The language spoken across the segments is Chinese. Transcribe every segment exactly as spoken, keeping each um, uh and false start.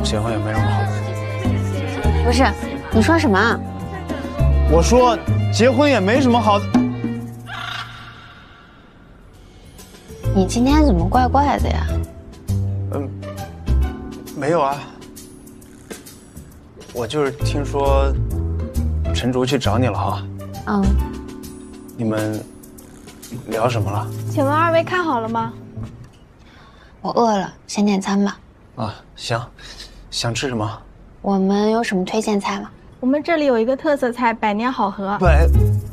结婚也没什么好的。 不是，你说什么啊？ 我说结婚也没什么好的。 你今天怎么怪怪的呀？ 嗯，没有啊。我就是听说陈竹去找你了哈。 嗯。 你们聊什么了？ 请问二位看好了吗？ 我饿了，先点餐吧。 啊，行。想吃什么？ 我们有什么推荐菜吗？ 我们这里有一个特色菜——百年好合。 百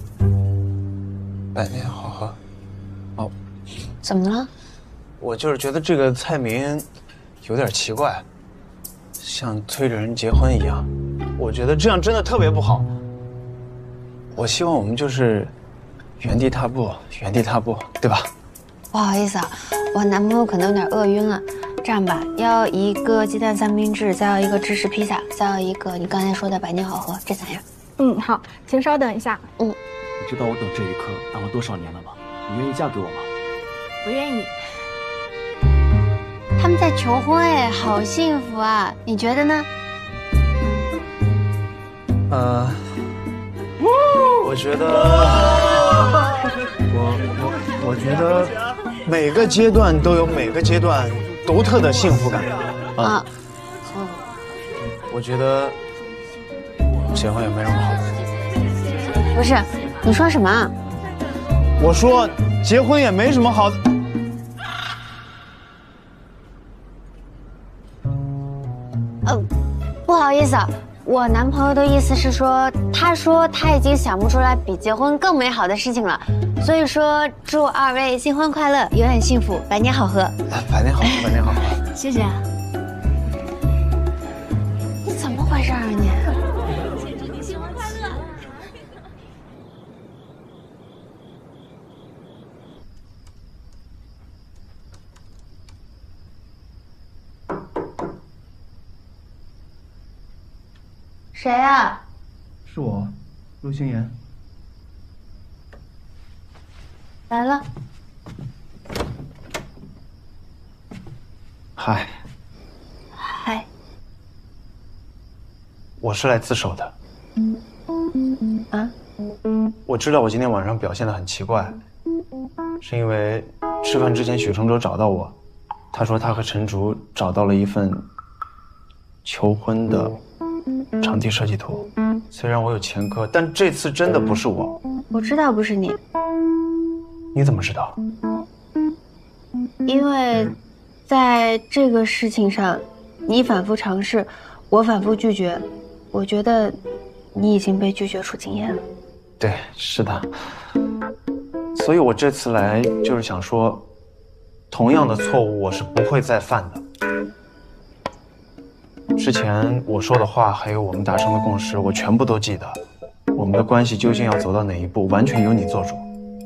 百年好合。哦， 怎么了？ 我就是觉得这个菜名有点奇怪，像催着人结婚一样。我觉得这样真的特别不好。我希望我们就是原地踏步，原地踏步，对吧？ 不好意思啊，我男朋友可能有点饿晕了。这样吧，要一个鸡蛋三明治，再要一个芝士披萨，再要一个你刚才说的百年好合，这咋样？ 嗯，好，请稍等一下。 嗯， 你知道我等这一刻等了多少年了吗？你愿意嫁给我吗？ 不愿意。 他们在求婚哎，好幸福啊！你觉得呢？ 呃，我觉得，我我我觉得每个阶段都有每个阶段独特的幸福感啊。 啊， 嗯，我觉得结婚也没什么好的。 不是，你说什么啊？ 我说结婚也没什么好的。 呃，不好意思啊，我男朋友的意思是说，他说他已经想不出来比结婚更美好的事情了，所以说祝二位新婚快乐，永远幸福，百年好合。 百年好，百年好。 谢谢啊。你怎么回事啊你？ 祝你新婚快乐。 谁啊？ 是我，陆星言。 来了。 嗨。 嗨。 我是来自首的。 啊？ 我知道我今天晚上表现得很奇怪，是因为吃饭之前许承洲找到我，他说他和陈竹找到了一份求婚的场地设计图。虽然我有前科，但这次真的不是我。 我知道不是你。 你怎么知道？ 因为在这个事情上，你反复尝试，我反复拒绝，我觉得你已经被拒绝出经验了。 对，是的。所以我这次来就是想说，同样的错误我是不会再犯的。之前我说的话，还有我们达成的共识，我全部都记得。我们的关系究竟要走到哪一步，完全由你做主。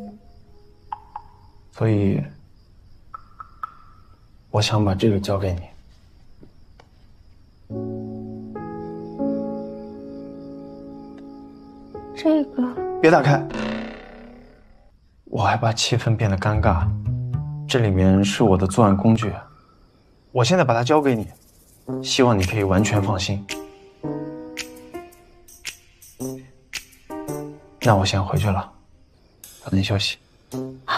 所以，我想把这个交给你。 这个别打开，我还怕气氛变得尴尬。这里面是我的作案工具，我现在把它交给你，希望你可以完全放心。那我先回去了，早点休息。 好。